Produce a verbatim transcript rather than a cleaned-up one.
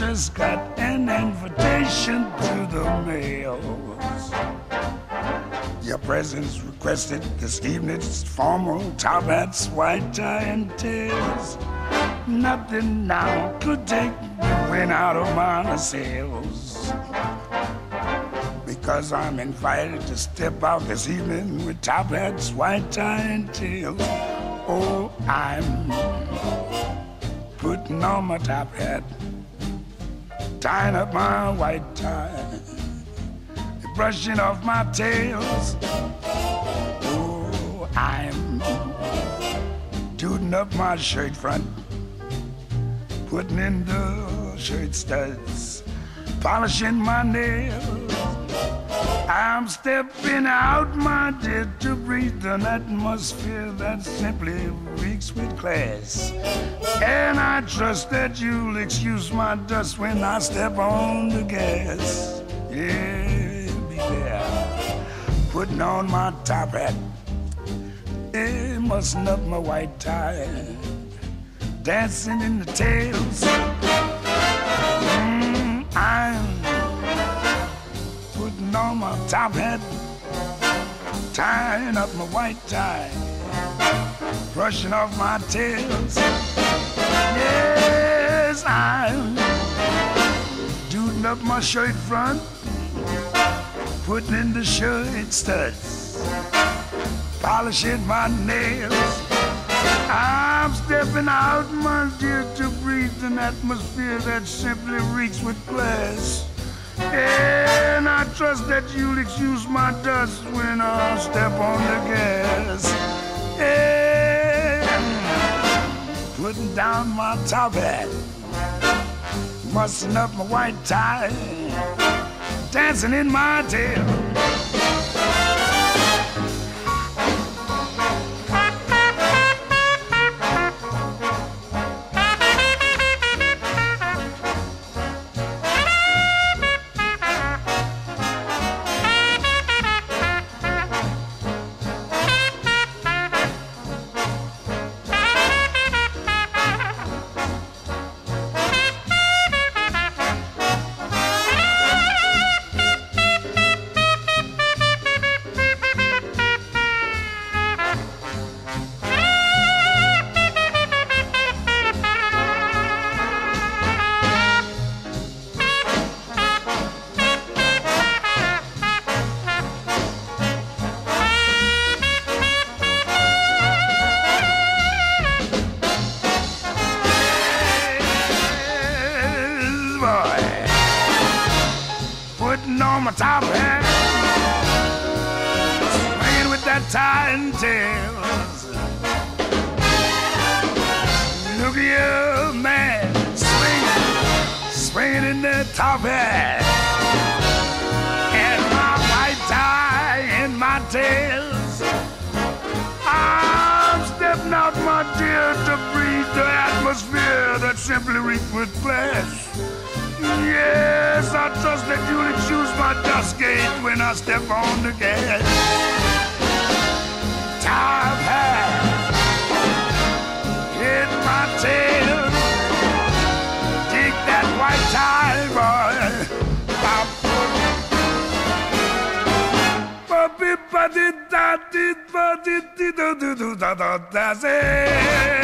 just got an invitation to the mails. Your presence requested this evening's formal top hats, white tie, and tails. Nothing now could take the wind out of my sails, because I'm invited to step out this evening with top hats, white tie, and tails. Oh, I'm putting on my top hat, tying up my white tie, brushing off my tails. Oh, I'm tooting up my shirt front, putting in the shirt studs, polishing my nails. I'm stepping out, my dear, to breathe an atmosphere that simply reeks with class. And I trust that you'll excuse my dust when I step on the gas. Yeah, be there, putting on my top hat, yeah, mussing up my white tie, dancing in the tails. Mm, I'm putting on my top hat, tying up my white tie, brushing off my tails. Yes, I'm doing up my shirt front, putting in the shirt studs, polishing my nails. I'm stepping out, my dear, to breathe an atmosphere that simply reeks with glass. And I trust that you'll excuse my dust when I step on the gas. And putting down my top hat, mussing up my white tie, dancing in my tail. Putting on my top hat, swinging with that tie and tails. Look at you, man, swinging, swinging in that top hat, and my white tie and my tails. I'm stepping out, my dear, to breathe the atmosphere that simply reeks with flesh. Yes, I trust that you'll excuse my dust gate when I step on the gas. Top hat, hit my tail, dig that white tie, boy. Ba-bi-ba-di-da-di-ba-di-di-do-do-do-da-da-da-da-da.